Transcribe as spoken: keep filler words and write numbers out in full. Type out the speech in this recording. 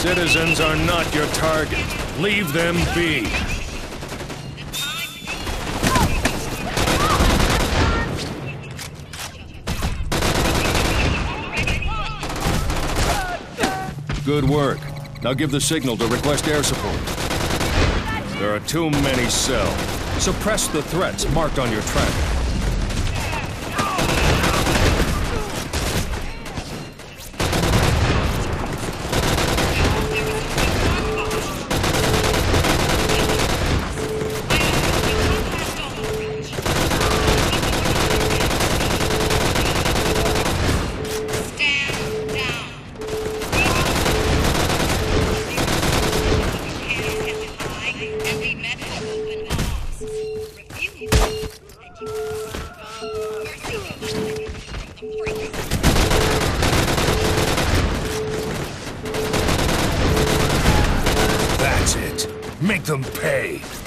Citizens are not your target. Leave them be. Good work. Now give the signal to request air support. There are too many cells. Suppress the threats marked on your tracker. That's it. Make them pay.